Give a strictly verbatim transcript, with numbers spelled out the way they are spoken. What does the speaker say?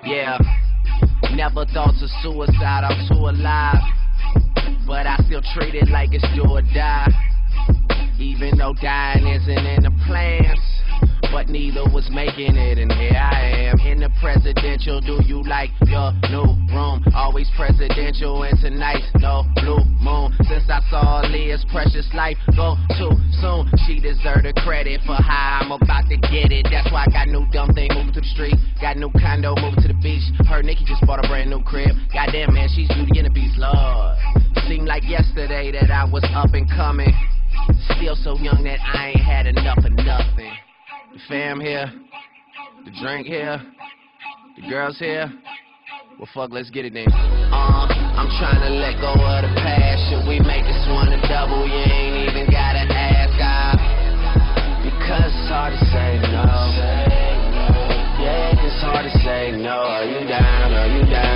Yeah, never thoughts of suicide, I'm too alive, but I still treat it like it's do or die. Even though dying isn't in the plans, but neither was making it, and here I am in the presidential. Do you like your new room? Always presidential, and tonight's no blue moon. Since I saw Leah's precious life go too soon, she deserved the credit for how I'm about to get it. That's why I got new dumb thing moving to the street, got new condo moving to the beach. Her Nikki just bought a brand new crib. Goddamn, man, she's Beauty and the Beast, Lord. Seemed like yesterday that I was up and coming, still so young that I ain't had enough of nothing. The fam here, the drink here, the girls here. Well, fuck, let's get it then. Uh, I'm trying to let go of the past. Should we make this one a double? You ain't even gotta ask, I, because it's hard to say no. Yeah, it's hard to say no. Are you down? Are you down?